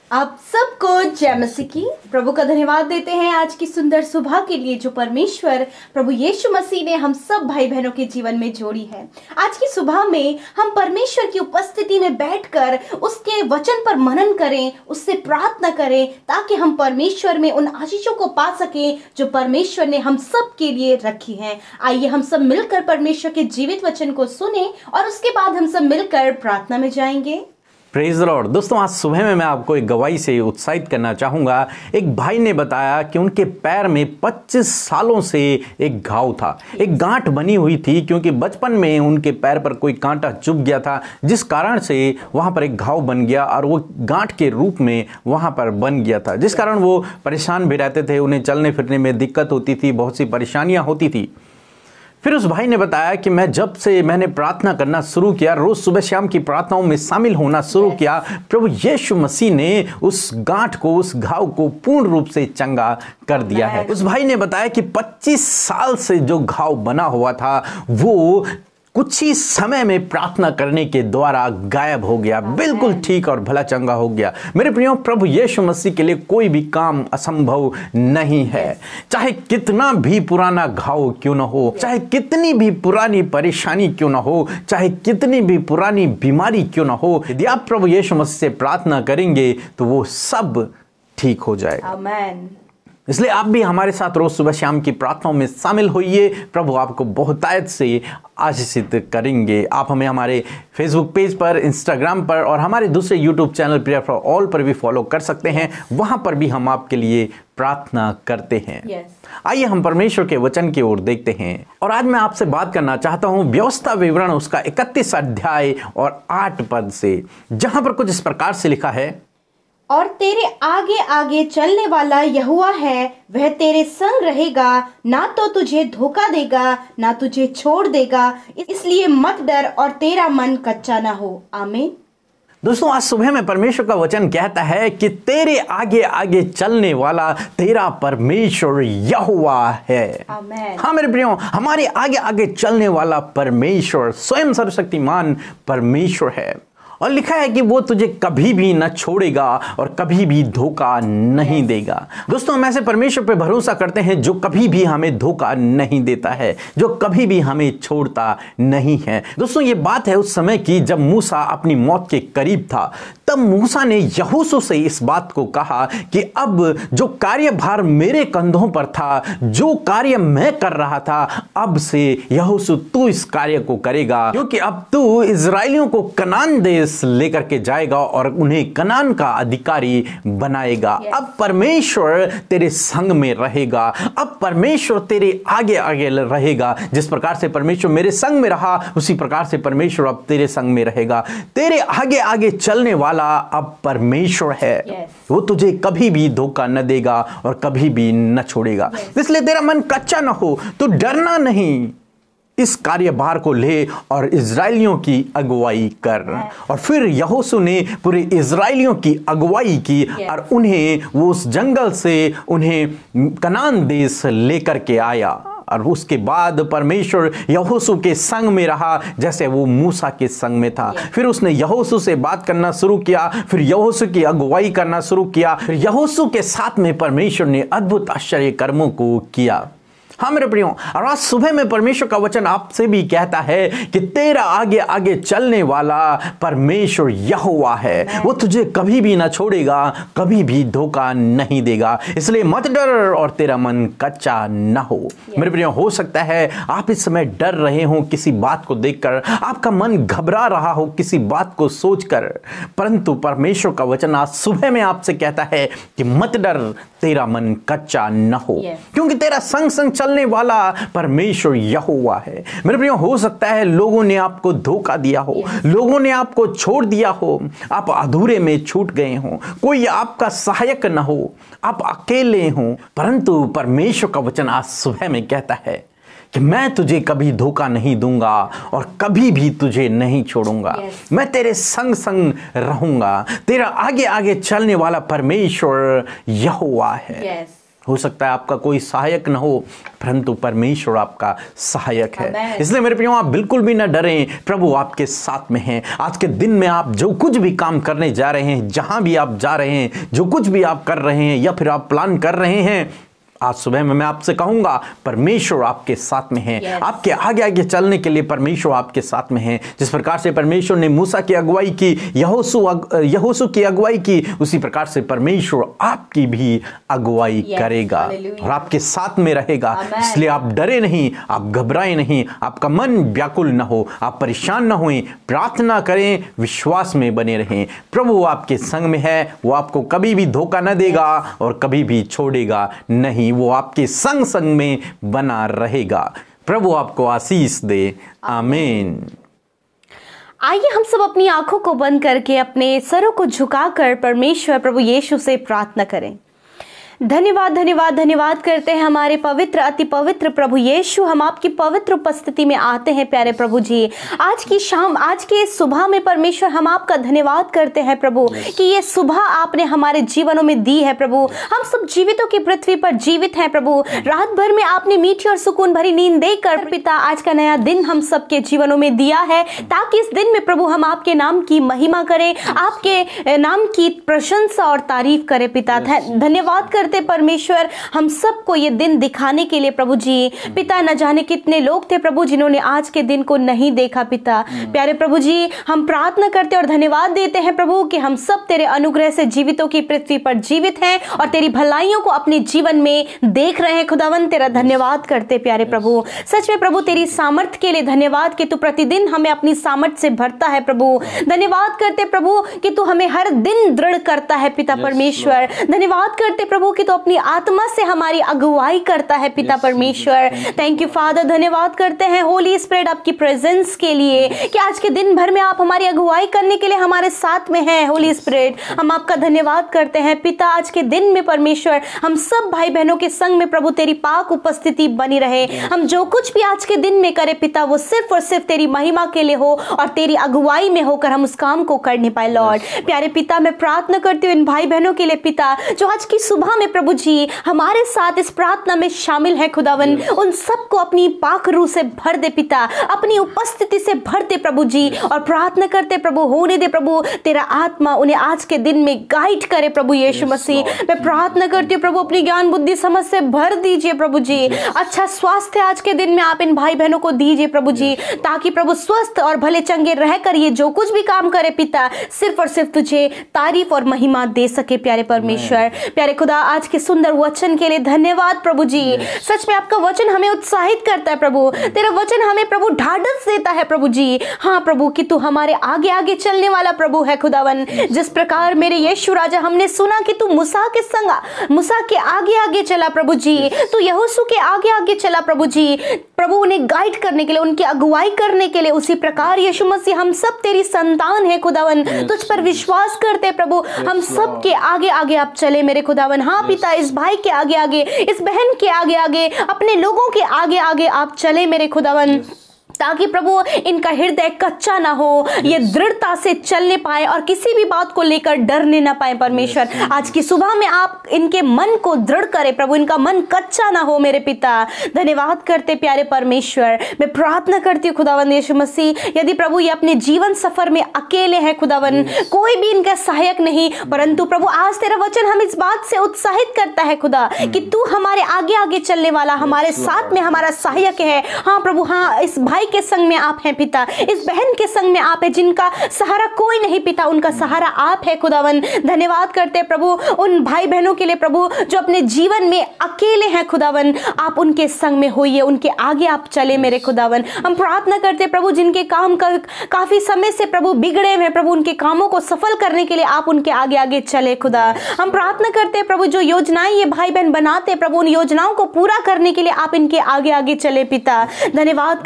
आप सबको जय मसीह की। प्रभु का धन्यवाद देते हैं आज की सुंदर सुबह के लिए जो परमेश्वर प्रभु यीशु मसीह ने हम सब भाई बहनों के जीवन में जोड़ी है। आज की सुबह में हम परमेश्वर की उपस्थिति में बैठकर उसके वचन पर मनन करें, उससे प्रार्थना करें ताकि हम परमेश्वर में उन आशीषों को पा सकें जो परमेश्वर ने हम सब के लिए रखी हैं। आइए हम सब मिलकर परमेश्वर के जीवित वचन को सुने और उसके बाद हम सब मिलकर प्रार्थना में जाएंगे। Praise the Lord. दोस्तों, आज सुबह में मैं आपको एक गवाही से उत्साहित करना चाहूँगा। एक भाई ने बताया कि उनके पैर में 25 सालों से एक घाव था, एक गांठ बनी हुई थी, क्योंकि बचपन में उनके पैर पर कोई कांटा चुभ गया था, जिस कारण से वहाँ पर एक घाव बन गया और वो गांठ के रूप में वहाँ पर बन गया था, जिस कारण वो परेशान भी रहते थे। उन्हें चलने फिरने में दिक्कत होती थी, बहुत सी परेशानियाँ होती थी। फिर उस भाई ने बताया कि जब से मैंने प्रार्थना करना शुरू किया, रोज सुबह शाम की प्रार्थनाओं में शामिल होना शुरू किया, प्रभु यीशु मसीह ने उस गांठ को, उस घाव को पूर्ण रूप से चंगा कर दिया है। उस भाई ने बताया कि 25 साल से जो घाव बना हुआ था वो कुछ ही समय में प्रार्थना करने के द्वारा गायब हो गया, बिल्कुल ठीक और भला चंगा हो गया। मेरे प्रियो, प्रभु यीशु मसीह के लिए कोई भी काम असंभव नहीं है। चाहे कितना भी पुराना घाव क्यों ना हो, चाहे कितनी भी पुरानी परेशानी क्यों ना हो, चाहे कितनी भी पुरानी बीमारी क्यों ना हो, यदि आप प्रभु यीशु मसीह से प्रार्थना करेंगे तो वो सब ठीक हो जाएगा। आमीन। इसलिए आप भी हमारे साथ रोज सुबह शाम की प्रार्थनाओं में शामिल होइए। प्रभु आपको बहुतायत से आशीषित करेंगे। आप हमें हमारे फेसबुक पेज पर, इंस्टाग्राम पर और हमारे दूसरे YouTube channel prayer for all पर भी फॉलो कर सकते हैं। वहां पर भी हम आपके लिए प्रार्थना करते हैं। आइए हम परमेश्वर के वचन की ओर देखते हैं। और आज मैं आपसे बात करना चाहता हूं व्यवस्था विवरण उसका 31 अध्याय और 8 पद से, जहां पर कुछ इस प्रकार से लिखा है, और तेरे आगे आगे चलने वाला यहोवा है, वह तेरे संग रहेगा, ना तो तुझे धोखा देगा, ना तुझे छोड़ देगा, इसलिए मत डर और तेरा मन कच्चा ना हो। आमीन। दोस्तों, आज सुबह में परमेश्वर का वचन कहता है कि तेरे आगे आगे चलने वाला तेरा परमेश्वर यहोवा है। आमीन। हाँ मेरे प्रियो, हमारे आगे आगे चलने वाला परमेश्वर स्वयं सर्वशक्तिमान परमेश्वर है। और लिखा है कि वो तुझे कभी भी न छोड़ेगा और कभी भी धोखा नहीं देगा। दोस्तों, हम ऐसे परमेश्वर पे भरोसा करते हैं जो कभी भी हमें धोखा नहीं देता है, जो कभी भी हमें छोड़ता नहीं है। दोस्तों, ये बात है उस समय की जब मूसा अपनी मौत के करीब था। तब मूसा ने यहोशू से इस बात को कहा कि अब जो कार्यभार मेरे कंधों पर था, जो कार्य मैं कर रहा था, अब से यहोशू तू इस कार्य को करेगा, क्योंकि अब तू इजराइलियों को कनान देश लेकर के जाएगा और उन्हें कनान का अधिकारी बनाएगा। अब परमेश्वर तेरे संग में रहेगा, अब परमेश्वर तेरे आगे आगे रहेगा। जिस प्रकार से परमेश्वर मेरे संग में रहा, उसी प्रकार से परमेश्वर अब तेरे संग में रहेगा। तेरे आगे आगे चलने वाला अब परमेश्वर है। वो तुझे कभी भी धोखा न देगा और कभी भी न छोड़ेगा। इसलिए तेरा मन कच्चा न हो, तो डरना नहीं, इस कार्यभार को ले और इजराइलियों की अगुवाई कर। और फिर यहोशू ने पूरे इजराइलियों की अगुवाई की और उन्हें वो उस जंगल से उन्हें कनान देश लेकर के आया। और उसके बाद परमेश्वर यहोशू के संग में रहा, जैसे वो मूसा के संग में था। फिर उसने यहोशू से बात करना शुरू किया, फिर यहोशू की अगुवाई करना शुरू किया, फिर यहोशू के साथ में परमेश्वर ने अद्भुत आश्चर्य कर्मों को किया। हाँ मेरे प्रियो, और आज सुबह में परमेश्वर का वचन आपसे भी कहता है कि तेरा आगे आगे चलने वाला परमेश्वर यहोवा है। वो तुझे कभी भी ना छोड़ेगा, कभी भी धोखा नहीं देगा। इसलिए मत डर और तेरा मन कच्चा ना हो। मेरे प्रियो, हो सकता है आप इस समय डर रहे हो किसी बात को देखकर, आपका मन घबरा रहा हो किसी बात को सोचकर, परंतु परमेश्वर का वचन आज सुबह में आपसे कहता है कि मत डर, तेरा मन कच्चा न हो, क्योंकि तेरा संग संग चलने वाला परमेश्वर यहोवा है। मेरे प्रियो, हो सकता है लोगों ने आपको धोखा दिया हो, लोगों ने आपको छोड़ दिया हो, आप अधूरे में छूट गए हो, कोई आपका सहायक न हो, आप अकेले हो, परंतु परमेश्वर का वचन आज सुबह में कहता है कि मैं तुझे कभी धोखा नहीं दूंगा और कभी भी तुझे नहीं छोड़ूंगा। मैं तेरे संग संग रहूंगा। तेरा आगे आगे चलने वाला परमेश्वर यहोवा है। हो सकता है आपका कोई सहायक न हो, परंतु परमेश्वर आपका सहायक है। इसलिए मेरे प्रियो, आप बिल्कुल भी न डरें, प्रभु आपके साथ में है। आज के दिन में आप जो कुछ भी काम करने जा रहे हैं, जहां भी आप जा रहे हैं, जो कुछ भी आप कर रहे हैं या फिर आप प्लान कर रहे हैं, आज सुबह में मैं आपसे कहूंगा परमेश्वर आपके साथ में है। yes. आपके आगे आगे चलने के लिए परमेश्वर आपके साथ में है। जिस प्रकार से परमेश्वर ने मूसा की अगुवाई की, यहोशू की अगुवाई की, उसी प्रकार से परमेश्वर आपकी भी अगुवाई yes. करेगा और आपके साथ में रहेगा। इसलिए आप डरे नहीं, आप घबराए नहीं, आपका मन व्याकुल न हो, आप परेशान न हों, प्रार्थना करें, विश्वास में बने रहें। प्रभु आपके संग में है, वो आपको कभी भी धोखा न देगा और कभी भी छोड़ेगा नहीं, वो आपके संग संग में बना रहेगा। प्रभु आपको आशीष दे। आमीन। आइए हम सब अपनी आंखों को बंद करके अपने सरों को झुकाकर परमेश्वर प्रभु यीशु से प्रार्थना करें। धन्यवाद धन्यवाद धन्यवाद करते हैं हमारे पवित्र अति पवित्र प्रभु यीशु। हम आपकी पवित्र उपस्थिति में आते हैं प्यारे प्रभु जी। आज की शाम, आज के सुबह में परमेश्वर हम आपका धन्यवाद करते हैं प्रभु कि ये सुबह आपने हमारे जीवनों में दी है प्रभु। हम सब जीवितों की पृथ्वी पर जीवित हैं प्रभु। रात भर में आपने मीठी और सुकून भरी नींद देकर पिता आज का नया दिन हम सबके जीवनों में दिया है, ताकि इस दिन में प्रभु हम आपके नाम की महिमा करें, आपके नाम की प्रशंसा और तारीफ करें पिता। धन्यवाद करते परमेश्वर हम सबको ये दिन दिखाने के लिए प्रभु जी। पिता, न जाने कितने लोग थे प्रभु जिन्होंने आज के दिन को नहीं देखा पिता। प्यारे प्रभु जी, हम प्रार्थना करते और धन्यवाद देते हैं प्रभु कि हम सब तेरे अनुग्रह से जीवितों की पृथ्वी पर जीवित हैं और तेरी भलाइयों को अपने जीवन में देख रहे हैं। खुदावन तेरा धन्यवाद करते प्यारे प्रभु। सच में प्रभु तेरी सामर्थ्य के लिए धन्यवाद कि तू प्रतिदिन हमें अपनी सामर्थ्य से भरता है प्रभु। धन्यवाद करते प्रभु कि तू हमें हर दिन दृढ़ करता है पिता परमेश्वर। धन्यवाद करते प्रभु कि तो अपनी आत्मा से हमारी अगुवाई करता है पिता परमेश्वर। Thank you Father. धन्यवाद करते हैं होली स्पिरिट आपकी प्रेजेंस के लिए कि आज के दिन भर में आप हमारी अगुवाई करने के लिए हमारे साथ में हैं। होली स्पिरिट हम आपका धन्यवाद करते हैं पिता। आज के दिन में परमेश्वर हम सब भाई बहनों के संग में प्रभु तेरी पाक उपस्थिति बनी रहे। हम जो कुछ भी आज के दिन में करें पिता, वो सिर्फ और सिर्फ तेरी महिमा के लिए हो और तेरी अगुवाई में होकर हम उस काम को करने पाए। लॉर्ड प्यारे पिता, मैं प्रार्थना करती हूँ इन भाई बहनों के लिए पिता, जो आज की सुबह में प्रभु जी हमारे साथ इस प्रार्थना में शामिल है। खुदावन उन सबको अपनी पाक रूह से भर दे पिता, अपनी उपस्थिति से भर दे प्रभु जी। और प्रार्थना करते प्रभु, होने दे प्रभु तेरा आत्मा उन्हें आज के दिन में गाइड करे प्रभु यीशु मसीह। मैं प्रार्थना करती हूँ प्रभु अपनी ज्ञान बुद्धि समझ से भर दीजिए प्रभु जी। अच्छा स्वास्थ्य आज के दिन में आप इन भाई बहनों को दीजिए प्रभु जी, ताकि प्रभु स्वस्थ और भले चंगे रहकर ये जो कुछ भी काम करे पिता, सिर्फ और सिर्फ तुझे तारीफ और महिमा दे सके प्यारे परमेश्वर। प्यारे खुदा, आज के सुंदर वचन के लिए धन्यवाद प्रभु जी। सच में आपका वचन हमें उत्साहित करता है प्रभु। तेरा वचन हमें प्रभु ढाढ़स देता है प्रभु जी। हाँ प्रभु कि तू हमारे आगे आगे चलने वाला प्रभु है खुदावन। जिस प्रकार मेरे यीशु राजा हमने सुना कि तू मूसा के आगे आगे चला प्रभु जी, तू यहोशू के आगे आगे चला प्रभु जी, प्रभु उन्हें गाइड करने के लिए, उनकी अगुवाई करने के लिए। उसी प्रकार यीशु मसीह हम सब तेरी संतान है खुदावन, तुझ पर विश्वास करते प्रभु। हम सब के आगे आगे आप चले मेरे खुदावन। हाँ पिता, इस भाई के आगे आगे, इस बहन के आगे आगे, अपने लोगों के आगे आगे आप चले मेरे खुदावन, ताकि प्रभु इनका हृदय कच्चा ना हो, ये दृढ़ता से चलने पाए और किसी भी बात को लेकर डरने ना पाए परमेश्वर। आज की सुबह में आप इनके मन को दृढ़ करें प्रभु, इनका मन कच्चा ना हो मेरे पिता। धन्यवाद करते प्यारे परमेश्वर। मैं प्रार्थना करती हूँ खुदावन यीशु मसीह, यदि प्रभु ये अपने जीवन सफर में अकेले हैं खुदावन, कोई भी इनका सहायक नहीं, परंतु प्रभु आज तेरा वचन हम इस बात से उत्साहित करता है खुदा कि तू हमारे आगे आगे चलने वाला, हमारे साथ में हमारा सहायक है। हाँ प्रभु, हाँ इस भाई के संग में आप हैं पिता, इस बहन के संग में आप हैं, जिनका सहारा कोई नहीं पिता, उनका सहारा आप है खुदावन। धन्यवाद करते प्रभु उन भाई बहनों के लिए प्रभु जो अपने जीवन में अकेले हैं खुदावन, आप उनके संग में होइए, उनके आगे आप चले मेरे खुदावन। हम प्रार्थना करते प्रभु जिनके काम काफी समय से प्रभु बिगड़े हुए प्रभु, उनके कामों को सफल करने के लिए आप उनके आगे आगे चले खुदा। हम प्रार्थना करते प्रभु जो योजनाएं ये भाई बहन बनाते प्रभु, उन योजनाओं को पूरा करने के लिए आप इनके आगे आगे चले पिता। धन्यवाद करते प्रभु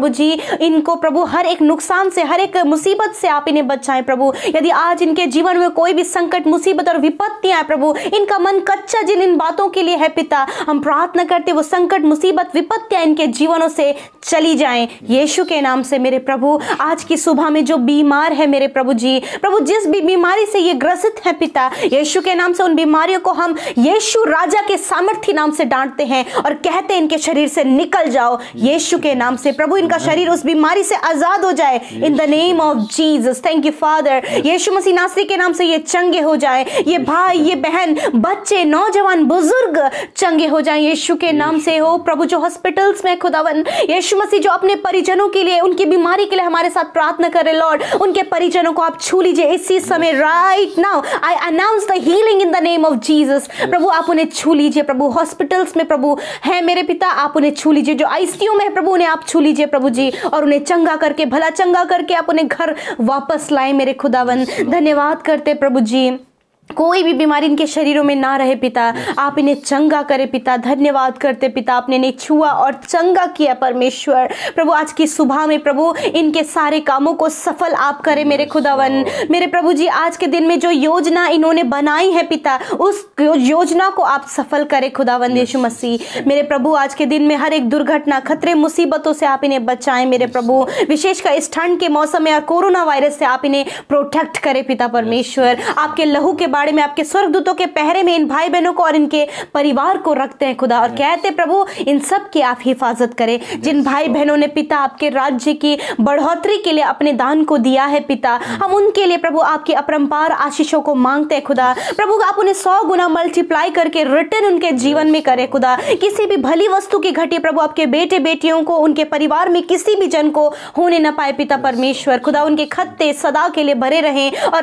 प्रभु जी इनको प्रभु हर एक नुकसान से, हर एक मुसीबत से आप इन्हें बचाएं प्रभु। यदि आज इनके जीवन में कोई भी संकट, मुसीबत और विपत्तियां प्रभु, इनका मन कच्चा जिन इन बातों के लिए है पिता, हम प्रार्थना करते वो संकट, मुसीबत, विपत्तियां इनके जीवनों से चली जाएं यीशु के नाम से। मेरे प्रभु आज की सुबह में जो बीमार है मेरे प्रभु जी, प्रभु जिस भी बीमारी से ये ग्रसित है पिता, यीशु के नाम से उन बीमारियों को हम यीशु राजा के सामर्थी नाम से डांटते हैं और कहते हैं इनके शरीर से निकल जाओ यीशु के नाम से। प्रभु इनका शरीर उस बीमारी से आजाद हो जाए in the name of Jesus. Thank you Father. Yeshu Masih नासरी के नाम से ये चंगे हो जाए, ये भाई, ये बहन, बच्चे, नौजवान, बुजुर्ग चंगे हो जाए यीशु के नाम से। हो प्रभु जो हॉस्पिटल्स में खुदावन यीशु मसीह जो अपने परिजनों के लिए, उनकी बीमारी के लिए हमारे साथ प्रार्थना कर रहे लॉर्ड, उनके परिजनों को आप छू लीजिए इसी समय। Right now I announce the healing in the name of Jesus. प्रभु आप उन्हें छू लीजिए प्रभु। हॉस्पिटल्स में प्रभु है मेरे पिता, आप उन्हें छू लीजिए। जो आईसीयू में है प्रभु उन्हें आप छू लीजिए प्रभु जी, और उन्हें चंगा करके, भला चंगा करके आप उन्हें घर वापस लाए मेरे खुदावन। धन्यवाद करते प्रभु जी, कोई भी बीमारी इनके शरीरों में ना रहे पिता, आप इन्हें चंगा करे पिता। धन्यवाद करते पिता, आपने इन्हें छुआ और चंगा किया परमेश्वर। प्रभु आज की सुबह में प्रभु इनके सारे कामों को सफल आप करें मेरे खुदावन। मेरे प्रभु जी आज के दिन में जो योजना इन्होंने बनाई है पिता, उस योजना को आप सफल करें खुदावन यीशु मसीह। मेरे प्रभु आज के दिन में हर एक दुर्घटना, खतरे, मुसीबतों से आप इन्हें बचाएं मेरे प्रभु। विशेषकर इस ठंड के मौसम में और कोरोना वायरस से आप इन्हें प्रोटेक्ट करें पिता परमेश्वर। आपके लहू के बारे में, आपके स्वर्गदूतों के पहरे में इन भाई बहनों को और इनके परिवार को रखते हैं खुदा, और कहते प्रभु इन सब की आप हिफाजत करें। जिन भाई बहनों ने पिता आपके राज्य की बढ़ोतरी के लिए अपने दान को दिया है पिता, हम उनके लिए प्रभु आपकी अपरंपार आशीषों को मांगते हैं खुदा। प्रभु आप उन्हें 100 गुना मल्टीप्लाई करके रिटर्न उनके जीवन में करें खुदा। किसी भी भली वस्तु की घटी प्रभु आपके बेटे बेटियों को, उनके परिवार में किसी भी जन को होने न पाए पिता परमेश्वर। खुदा उनके खत्ते सदा के लिए भरे रहें और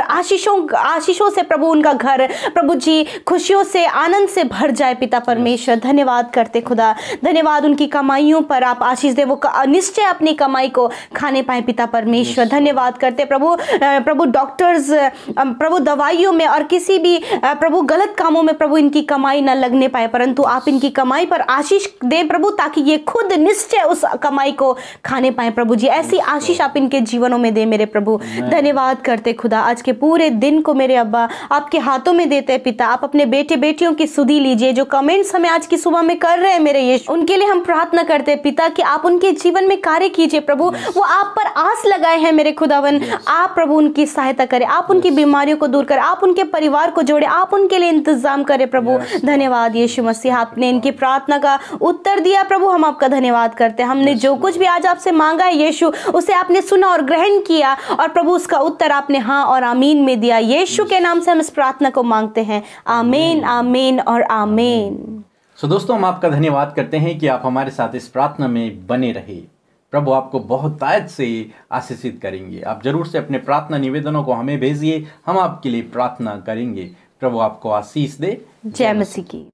आशीषों से प्रभु उनका घर प्रभु जी खुशियों से, आनंद से भर जाए पिता परमेश्वर। धन्यवाद करते खुदा, धन्यवाद उनकी कमाइयों पर आप आशीष दे, वो निश्चय अपनी कमाई को खाने पाए पिता परमेश्वर। धन्यवाद करते प्रभु डॉक्टर्स प्रभु दवाइयों में और किसी भी प्रभु गलत कामों में प्रभु इनकी कमाई न लगने पाए, परंतु आप इनकी कमाई पर आशीष दे प्रभु, ताकि ये खुद निश्चय उस कमाई को खाने पाए प्रभु जी। ऐसी आशीष आप इनके जीवनों में दे मेरे प्रभु। धन्यवाद करते खुदा, आज के पूरे दिन को मेरे अब्बा आपके हाथों में देते हैं पिता। आप अपने बेटे बेटियों की सुधि लीजिए, जो कमेंट्स हमें आज की सुबह में कर रहे हैं मेरे यीशु, उनके लिए हम प्रार्थना करते हैं पिता कि आप उनके जीवन में कार्य कीजिए प्रभु। वो आप पर आस लगाए हैं मेरे खुदावन, आप प्रभु उनकी सहायता करें, आप उनकी बीमारियों को दूर करें, आप उनके परिवार को जोड़े, आप उनके लिए इंतजाम करें प्रभु। धन्यवाद यीशु मसीह, आपने इनकी प्रार्थना का उत्तर दिया प्रभु, हम आपका धन्यवाद करते हैं। हमने जो कुछ भी आज आपसे मांगा है यीशु, उसे आपने सुना और ग्रहण किया, और प्रभु उसका उत्तर आपने हाँ और आमीन में दिया। यीशु के नाम से हम इस प्रार्थना को मांगते हैं, आमीन आमीन और आमीन। सो दोस्तों, हम आपका धन्यवाद करते हैं कि आप हमारे साथ इस प्रार्थना में बने रहे। प्रभु आपको बहुत तायत से आशीषित करेंगे। आप जरूर से अपने प्रार्थना निवेदनों को हमें भेजिए, हम आपके लिए प्रार्थना करेंगे। प्रभु आपको आशीष दे। जय मसीह की।